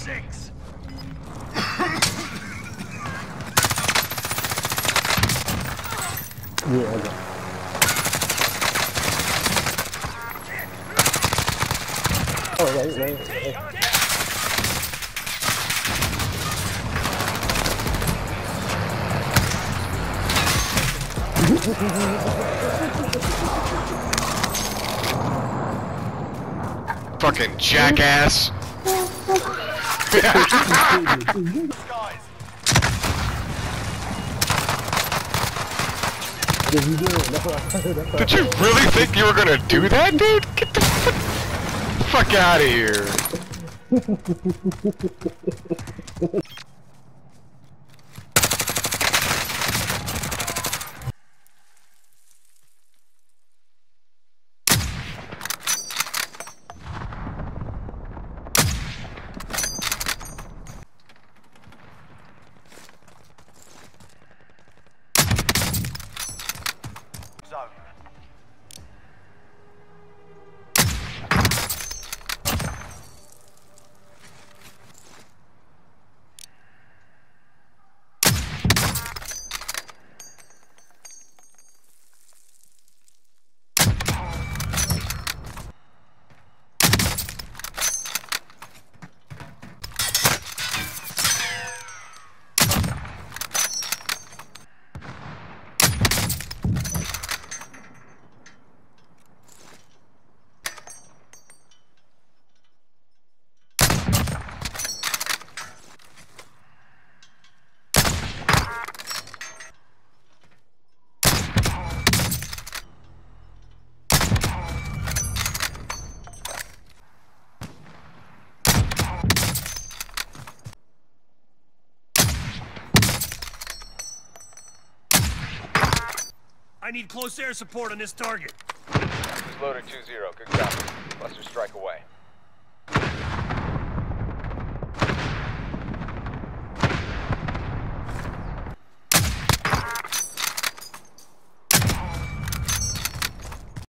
6. Yeah, okay. Oh, right. Fucking jackass. Guys, Did you really think you were gonna do that, dude? Get the fuck out of here. zone. I need close air support on this target. This is loader 2-0. Good copy. Buster strike away.